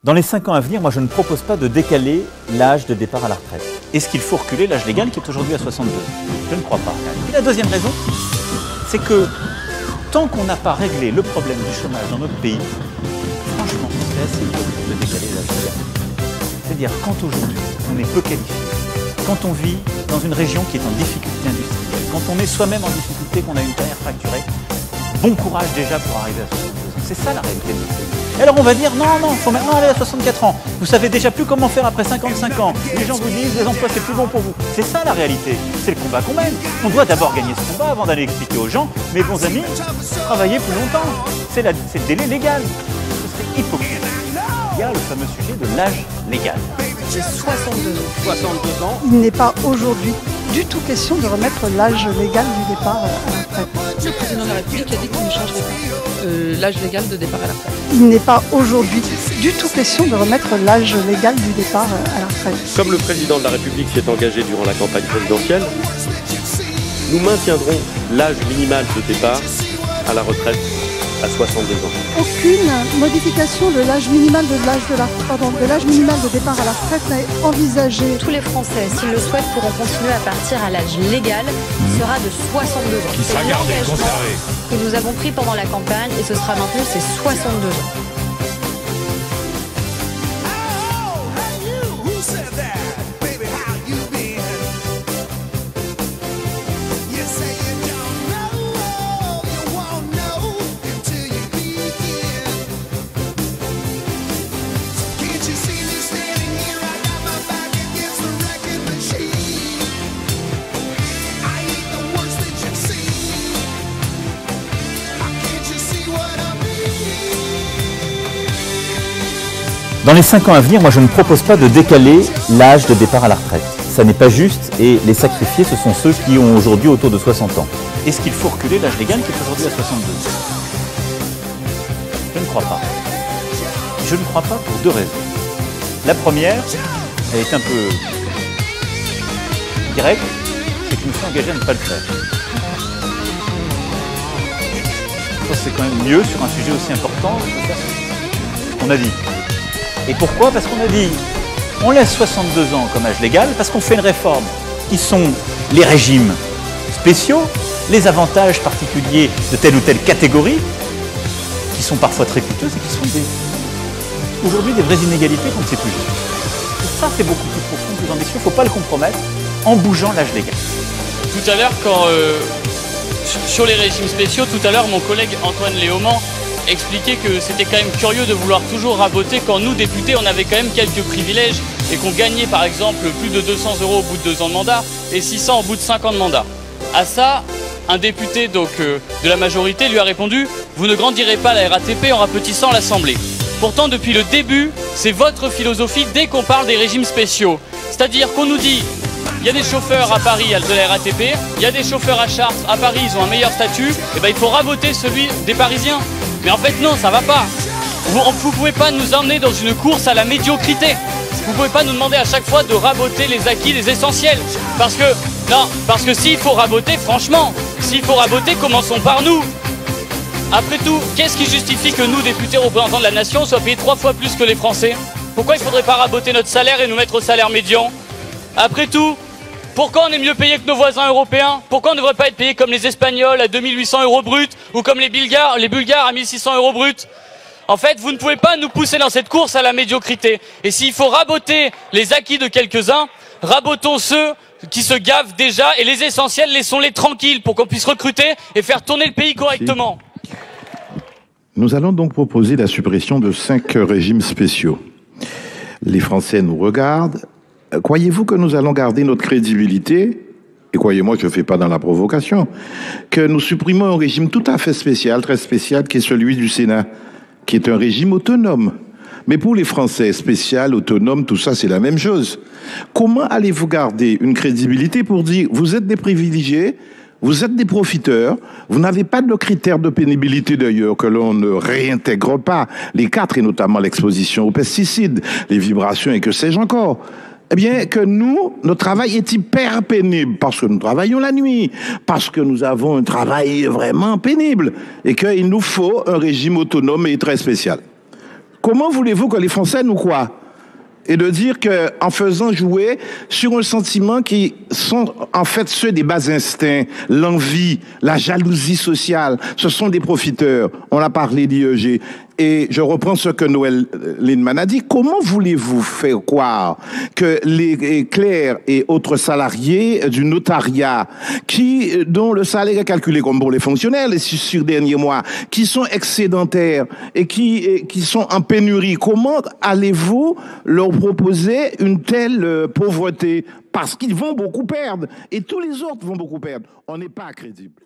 Dans les 5 ans à venir, moi je ne propose pas de décaler l'âge de départ à la retraite. Est-ce qu'il faut reculer l'âge légal qui est aujourd'hui à 62 ans? Je ne crois pas. Et la deuxième raison, c'est que tant qu'on n'a pas réglé le problème du chômage dans notre pays, franchement, c'est assez dur de décaler l'âge légal. C'est-à-dire quand aujourd'hui on est peu qualifié, quand on vit dans une région qui est en difficulté industrielle, quand on est soi-même en difficulté, qu'on a une carrière fracturée, bon courage déjà pour arriver à 62 ans. C'est ça la réalité de notre pays. Et alors on va dire non, il faut maintenant aller à 64 ans. Vous savez déjà plus comment faire après 55 ans. Les gens vous disent les emplois c'est plus bon pour vous. C'est ça la réalité. C'est le combat qu'on mène. On doit d'abord gagner ce combat avant d'aller expliquer aux gens, mes bons amis, travaillez plus longtemps. C'est le délai légal. Ce serait hypocrite. Il y a le fameux sujet de l'âge légal. J'ai 62 ans. 62 ans. Il n'est pas aujourd'hui du tout question de remettre l'âge légal du départ à la retraite. Le président de la République a dit qu'il ne changerait pas l'âge légal de départ à la retraite. Il n'est pas aujourd'hui du tout question de remettre l'âge légal du départ à la retraite. Comme le président de la République s'y est engagé durant la campagne présidentielle, nous maintiendrons l'âge minimal de départ à la retraite à 62 ans. Aucune modification de l'âge minimal de l'âge minimal de départ à la retraite n'est envisagée. Tous les Français, s'ils le souhaitent, pourront continuer à partir à l'âge légal, qui sera de 62 ans. Qui sera gardé, conservé. Que nous avons pris pendant la campagne et ce sera maintenu, c'est 62 ans. Dans les 5 ans à venir, moi je ne propose pas de décaler l'âge de départ à la retraite. Ça n'est pas juste et les sacrifiés, ce sont ceux qui ont aujourd'hui autour de 60 ans. Est-ce qu'il faut reculer l'âge légal qui est aujourd'hui à 62 ans? Je ne crois pas. Je ne crois pas pour deux raisons. La première, elle est un peu directe, c'est que je me suis engagé à ne pas le faire. Je pense que c'est quand même mieux sur un sujet aussi important de faire ce qu'on a dit. Et pourquoi? Parce qu'on a dit, on laisse 62 ans comme âge légal, parce qu'on fait une réforme qui sont les régimes spéciaux, les avantages particuliers de telle ou telle catégorie, qui sont parfois très coûteuses et qui sont aujourd'hui des vraies inégalités qu'on ne sait plus gérer. Et ça, c'est beaucoup plus profond, plus ambitieux, il ne faut pas le compromettre en bougeant l'âge légal. Tout à l'heure, sur les régimes spéciaux, tout à l'heure, mon collègue Antoine Léaumont expliquer que c'était quand même curieux de vouloir toujours raboter quand nous, députés, on avait quand même quelques privilèges et qu'on gagnait par exemple plus de 200 € au bout de 2 ans de mandat et 600 au bout de 5 ans de mandat. À ça, un député de la majorité lui a répondu « Vous ne grandirez pas la RATP en rapetissant l'Assemblée ». Pourtant, depuis le début, c'est votre philosophie dès qu'on parle des régimes spéciaux. C'est-à-dire qu'on nous dit il y a des chauffeurs à Paris de la RATP, il y a des chauffeurs à Chartres, à Paris ils ont un meilleur statut, et ben il faut raboter celui des Parisiens. Mais en fait non, ça va pas. Vous ne pouvez pas nous emmener dans une course à la médiocrité. Vous ne pouvez pas nous demander à chaque fois de raboter les acquis, les essentiels. Parce que s'il faut raboter, franchement, s'il faut raboter, commençons par nous. Après tout, qu'est-ce qui justifie que nous, députés représentants de la nation, soient payés 3 fois plus que les Français? Pourquoi il ne faudrait pas raboter notre salaire et nous mettre au salaire médian? Après tout, pourquoi on est mieux payé que nos voisins européens? Pourquoi on ne devrait pas être payé comme les Espagnols à 2800 € brut ou comme les Bulgares à 1600 € brut? En fait, vous ne pouvez pas nous pousser dans cette course à la médiocrité. Et s'il faut raboter les acquis de quelques-uns, rabotons ceux qui se gavent déjà et les essentiels, laissons-les tranquilles pour qu'on puisse recruter et faire tourner le pays correctement. Nous allons donc proposer la suppression de 5 régimes spéciaux. Les Français nous regardent. Croyez-vous que nous allons garder notre crédibilité? Et croyez-moi, je ne fais pas dans la provocation. Que nous supprimons un régime tout à fait spécial, très spécial, qui est celui du Sénat, qui est un régime autonome. Mais pour les Français, spécial, autonome, tout ça, c'est la même chose. Comment allez-vous garder une crédibilité pour dire, vous êtes des privilégiés, vous êtes des profiteurs, vous n'avez pas de critères de pénibilité d'ailleurs que l'on ne réintègre pas, les 4, et notamment l'exposition aux pesticides, les vibrations et que sais-je encore. Eh bien, que nous, notre travail est hyper pénible, parce que nous travaillons la nuit, parce que nous avons un travail vraiment pénible, et qu'il nous faut un régime autonome et très spécial. Comment voulez-vous que les Français nous croient? Et de dire qu'en faisant jouer sur un sentiment qui sont en fait ceux des bas instincts, l'envie, la jalousie sociale, ce sont des profiteurs. On a parlé d'IEG. Et je reprends ce que Noël Lindemann a dit. Comment voulez-vous faire croire que les clercs et autres salariés du notariat, dont le salaire est calculé comme pour les fonctionnaires, les sur derniers mois, qui sont excédentaires et qui sont en pénurie, comment allez-vous leur proposer une telle pauvreté? Parce qu'ils vont beaucoup perdre et tous les autres vont beaucoup perdre. On n'est pas crédible.